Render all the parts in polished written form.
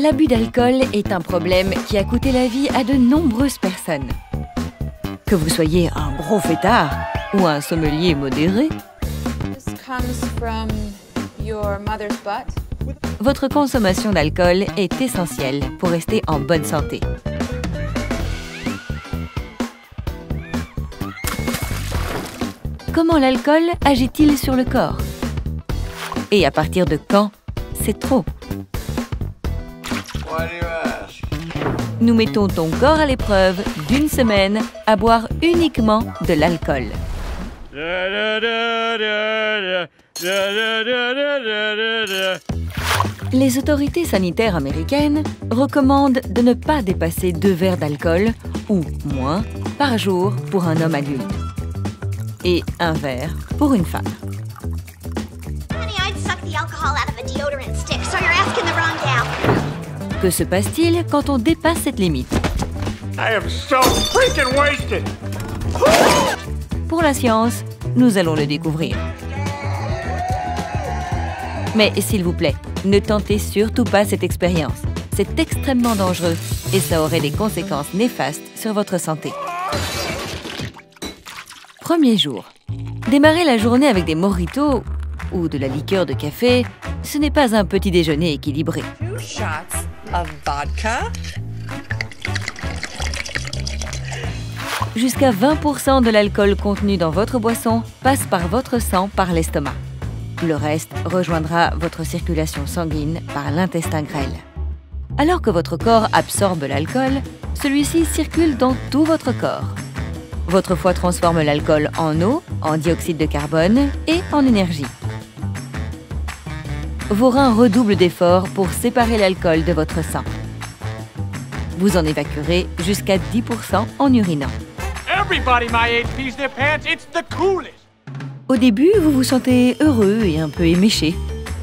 L'abus d'alcool est un problème qui a coûté la vie à de nombreuses personnes. Que vous soyez un gros fêtard ou un sommelier modéré, votre consommation d'alcool est essentielle pour rester en bonne santé. Comment l'alcool agit-il sur le corps? Et à partir de quand c'est trop? Nous mettons ton corps à l'épreuve d'une semaine à boire uniquement de l'alcool. Les autorités sanitaires américaines recommandent de ne pas dépasser 2 verres d'alcool, ou moins, par jour pour un homme adulte. Et 1 verre pour une femme. Que se passe-t-il quand on dépasse cette limite? Pour la science, nous allons le découvrir. Mais s'il vous plaît, ne tentez surtout pas cette expérience. C'est extrêmement dangereux et ça aurait des conséquences néfastes sur votre santé. Premier jour. Démarrer la journée avec des mojitos ou de la liqueur de café, ce n'est pas un petit déjeuner équilibré. 2 shots of vodka. Jusqu'à 20% de l'alcool contenu dans votre boisson passe par votre sang par l'estomac. Le reste rejoindra votre circulation sanguine par l'intestin grêle. Alors que votre corps absorbe l'alcool, celui-ci circule dans tout votre corps. Votre foie transforme l'alcool en eau, en dioxyde de carbone et en énergie. Vos reins redoublent d'efforts pour séparer l'alcool de votre sang. Vous en évacuerez jusqu'à 10% en urinant. Au début, vous vous sentez heureux et un peu éméché.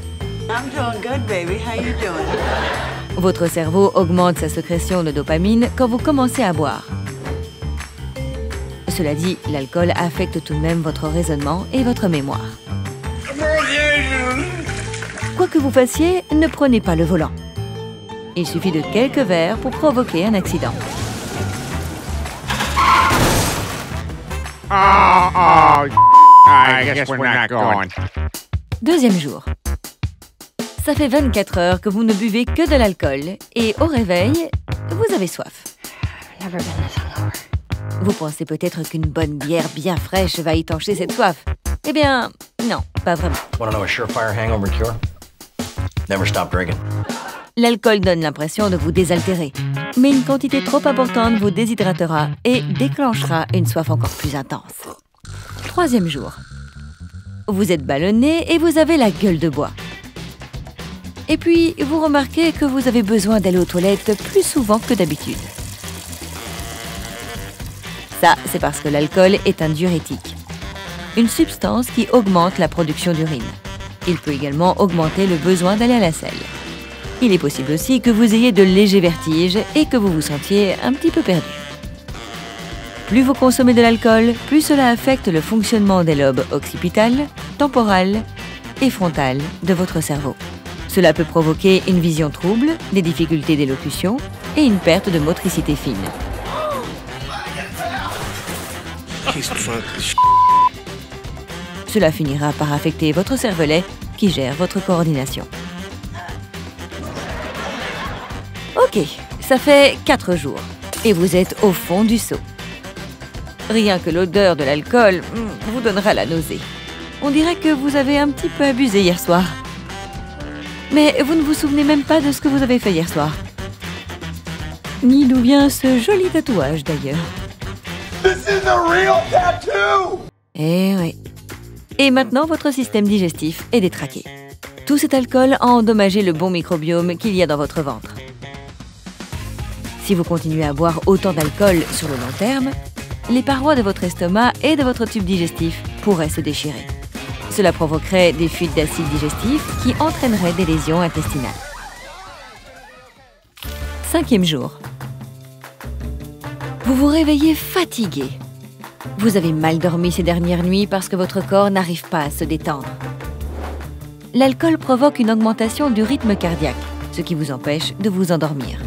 Votre cerveau augmente sa sécrétion de dopamine quand vous commencez à boire. Cela dit, l'alcool affecte tout de même votre raisonnement et votre mémoire. Quoi que vous fassiez, ne prenez pas le volant. Il suffit de quelques verres pour provoquer un accident. Deuxième jour. Ça fait 24 heures que vous ne buvez que de l'alcool et au réveil, vous avez soif. Vous pensez peut-être qu'une bonne bière bien fraîche va étancher cette soif. Eh bien, non, pas vraiment. L'alcool donne l'impression de vous désaltérer, mais une quantité trop importante vous déshydratera et déclenchera une soif encore plus intense. Troisième jour. Vous êtes ballonné et vous avez la gueule de bois. Et puis, vous remarquez que vous avez besoin d'aller aux toilettes plus souvent que d'habitude. Ça, c'est parce que l'alcool est un diurétique, une substance qui augmente la production d'urine. Il peut également augmenter le besoin d'aller à la selle. Il est possible aussi que vous ayez de légers vertiges et que vous vous sentiez un petit peu perdu. Plus vous consommez de l'alcool, plus cela affecte le fonctionnement des lobes occipital, temporal et frontal de votre cerveau. Cela peut provoquer une vision trouble, des difficultés d'élocution et une perte de motricité fine. Cela finira par affecter votre cervelet qui gère votre coordination. Ok, ça fait 4 jours et vous êtes au fond du seau. Rien que l'odeur de l'alcool vous donnera la nausée. On dirait que vous avez un petit peu abusé hier soir. Mais vous ne vous souvenez même pas de ce que vous avez fait hier soir. Ni d'où vient ce joli tatouage d'ailleurs. This is a real tattoo! Eh oui. Et maintenant, votre système digestif est détraqué. Tout cet alcool a endommagé le bon microbiome qu'il y a dans votre ventre. Si vous continuez à boire autant d'alcool sur le long terme, les parois de votre estomac et de votre tube digestif pourraient se déchirer. Cela provoquerait des fuites d'acide digestif qui entraîneraient des lésions intestinales. 5e jour. Vous vous réveillez fatigué. Vous avez mal dormi ces dernières nuits parce que votre corps n'arrive pas à se détendre. L'alcool provoque une augmentation du rythme cardiaque, ce qui vous empêche de vous endormir.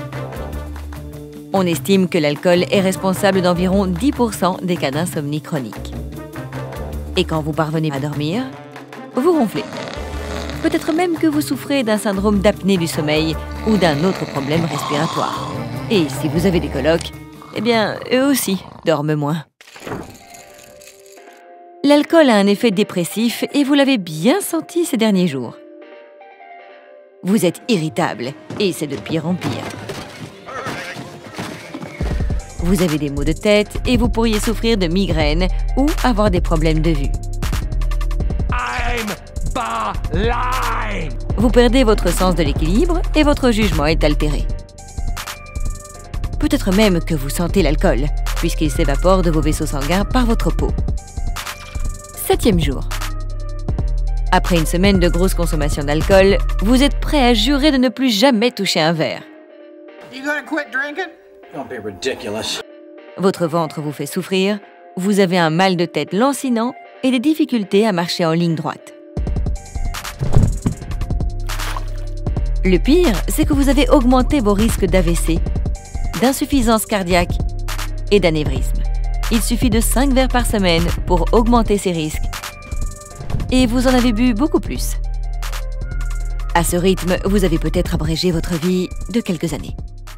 On estime que l'alcool est responsable d'environ 10% des cas d'insomnie chronique. Et quand vous parvenez à dormir, vous ronflez. Peut-être même que vous souffrez d'un syndrome d'apnée du sommeil ou d'un autre problème respiratoire. Et si vous avez des colocs, eh bien, eux aussi dorment moins. L'alcool a un effet dépressif et vous l'avez bien senti ces derniers jours. Vous êtes irritable et c'est de pire en pire. Vous avez des maux de tête et vous pourriez souffrir de migraines ou avoir des problèmes de vue. Vous perdez votre sens de l'équilibre et votre jugement est altéré. Peut-être même que vous sentez l'alcool, puisqu'il s'évapore de vos vaisseaux sanguins par votre peau. 7e jour. Après une semaine de grosse consommation d'alcool, vous êtes prêt à jurer de ne plus jamais toucher un verre. Votre ventre vous fait souffrir, vous avez un mal de tête lancinant et des difficultés à marcher en ligne droite. Le pire, c'est que vous avez augmenté vos risques d'AVC, d'insuffisance cardiaque et d'anévrisme. Il suffit de 5 verres par semaine pour augmenter ces risques. Et vous en avez bu beaucoup plus. À ce rythme, vous avez peut-être abrégé votre vie de quelques années.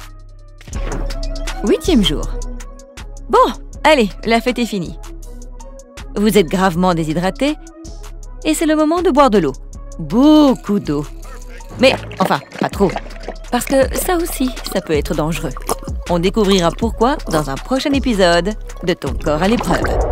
8e jour. Bon, allez, la fête est finie. Vous êtes gravement déshydraté et c'est le moment de boire de l'eau. Beaucoup d'eau. Mais, enfin, pas trop. Parce que ça aussi, ça peut être dangereux. On découvrira pourquoi dans un prochain épisode de Ton corps à l'épreuve.